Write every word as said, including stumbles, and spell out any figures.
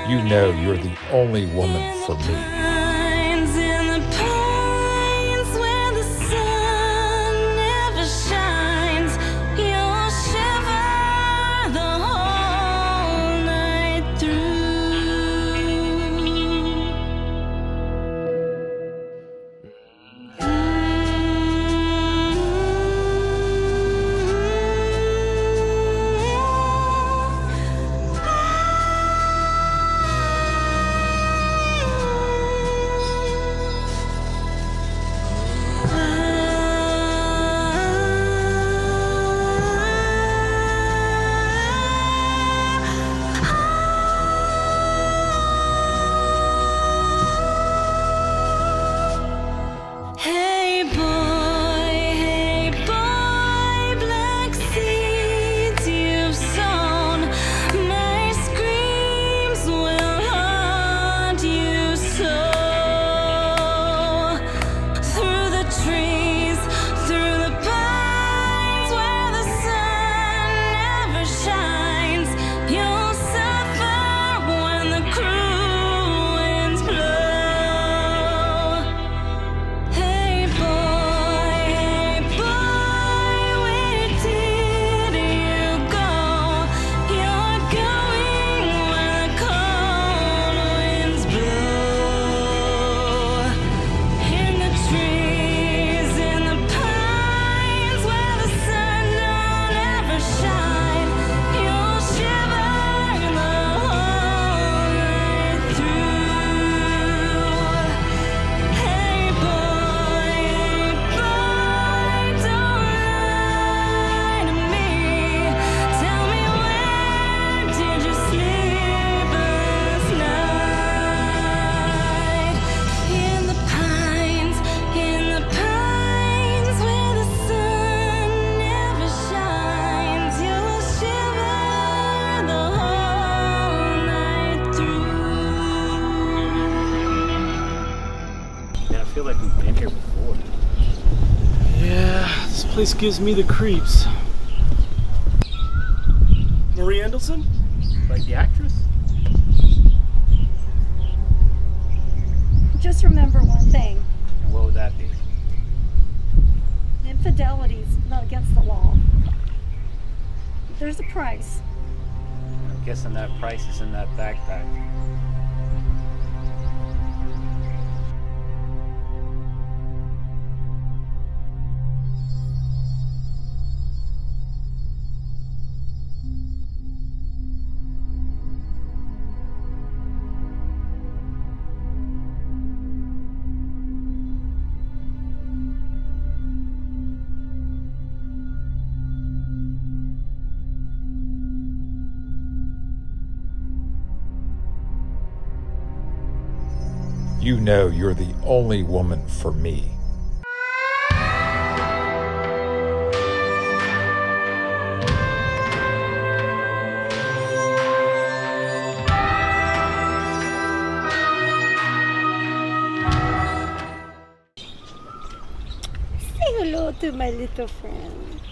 You know you're the only woman for me. I feel like we've been here before. Yeah, this place gives me the creeps. Marie Andelson? Like the actress? Just remember one thing. And what would that be? Infidelity's not against the law. There's a price. I'm guessing that price is in that backpack. You know you're the only woman for me. Say hello to my little friend.